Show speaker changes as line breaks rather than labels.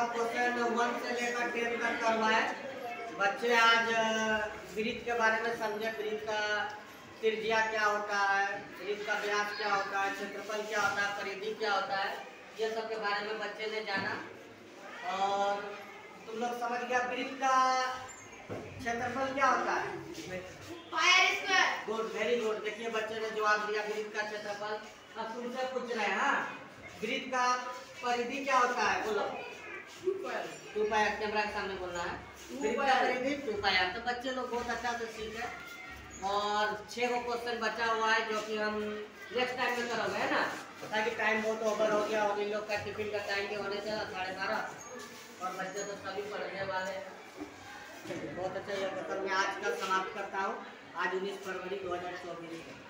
Question 1 से लेकर 10 तक करवाए। बच्चे आज वृत्त के बारे में समझे, वृत्त का त्रिज्या क्या होता है, वृत्त का व्यास क्या होता है, क्षेत्रफल क्या होता है, परिधि क्या होता है, ये सब के बारे में बच्चे ने जाना। और तुम लोग समझ गया वृत्त का क्षेत्रफल क्या होता है? Good, very good. देखिए बच्चे ने जवाब दिया वृत्त का क्षेत्रफल। अब तुमसे पूछ रहे हैं, हाँ, वृत्त का परिधि क्या होता है? बोलो। 2 पाई। कैमरा के सामने बोलना है। वृत्त का परिधि 2 पाई। तो बच्चे लोग बहुत अच्छा से सीखे। और 6 गो क्वेश्चन बचा हुआ है जो कि हम नेक्स्ट टाइम में करोगे, है ना, ताकि टाइम बहुत ओवर हो गया और इन लोग का टिफिन का टाइम के होने से 12:30 और बच्चे तो सभी पढ़ने वाले हैं। बहुत अच्छा। ये मैं आज का समाप्त करता हूँ। आज 19 फरवरी 2024।